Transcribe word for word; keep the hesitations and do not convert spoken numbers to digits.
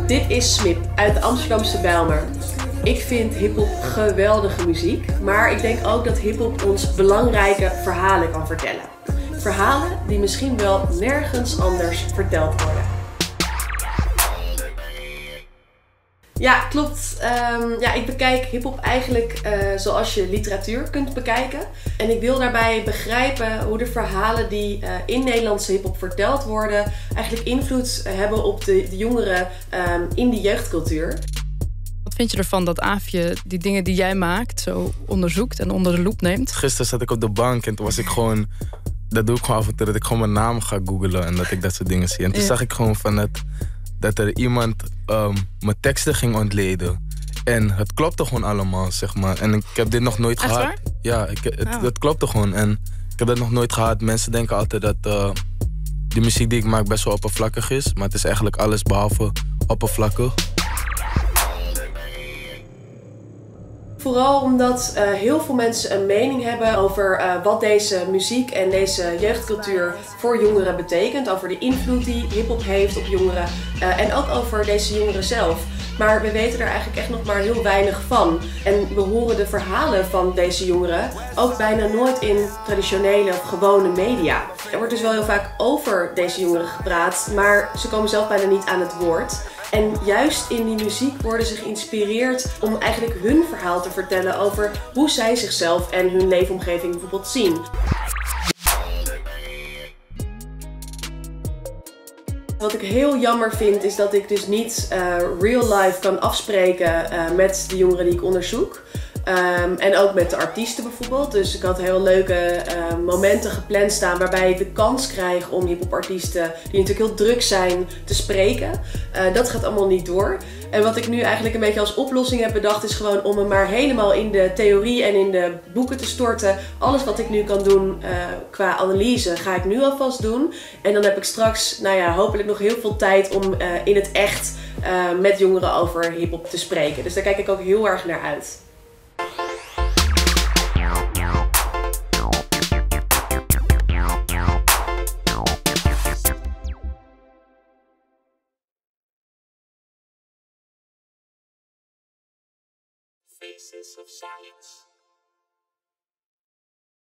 Dit is Smip uit de Amsterdamse Bijlmer. Ik vind hiphop geweldige muziek, maar ik denk ook dat hiphop ons belangrijke verhalen kan vertellen. Verhalen die misschien wel nergens anders verteld worden. Ja, klopt. Um, ja, ik bekijk hiphop eigenlijk uh, zoals je literatuur kunt bekijken. En ik wil daarbij begrijpen hoe de verhalen die uh, in Nederlandse hiphop verteld worden eigenlijk invloed hebben op de, de jongeren um, in de jeugdcultuur. Wat vind je ervan dat Aafje die dingen die jij maakt zo onderzoekt en onder de loep neemt? Gisteren zat ik op de bank en toen was ik gewoon... Dat doe ik gewoon af en toe, dat ik gewoon mijn naam ga googlen en dat ik dat soort dingen zie. En toen ja. zag ik gewoon van het, dat er iemand um, mijn teksten ging ontleden. En het klopte gewoon allemaal, zeg maar. En ik heb dit nog nooit Echt gehad. Waar? Ja, ik, het, oh. het klopte gewoon. En ik heb dat nog nooit gehad. Mensen denken altijd dat uh, de muziek die ik maak best wel oppervlakkig is. Maar het is eigenlijk alles behalve oppervlakkig. Vooral omdat uh, heel veel mensen een mening hebben over uh, wat deze muziek en deze jeugdcultuur voor jongeren betekent. Over de invloed die hiphop heeft op jongeren uh, en ook over deze jongeren zelf. Maar we weten er eigenlijk echt nog maar heel weinig van. En we horen de verhalen van deze jongeren ook bijna nooit in traditionele of gewone media. Er wordt dus wel heel vaak over deze jongeren gepraat, maar ze komen zelf bijna niet aan het woord. En juist in die muziek worden ze geïnspireerd om eigenlijk hun verhaal te vertellen over hoe zij zichzelf en hun leefomgeving bijvoorbeeld zien. Wat ik heel jammer vind is dat ik dus niet uh, real life kan afspreken uh, met de jongeren die ik onderzoek. Um, en ook met de artiesten bijvoorbeeld. Dus ik had heel leuke uh, momenten gepland staan waarbij ik de kans krijg om hiphopartiesten die natuurlijk heel druk zijn te spreken. Uh, dat gaat allemaal niet door. En wat ik nu eigenlijk een beetje als oplossing heb bedacht is gewoon om me maar helemaal in de theorie en in de boeken te storten. Alles wat ik nu kan doen uh, qua analyse ga ik nu alvast doen. En dan heb ik straks, nou ja, hopelijk nog heel veel tijd om uh, in het echt uh, met jongeren over hiphop te spreken. Dus daar kijk ik ook heel erg naar uit. Faces of Science.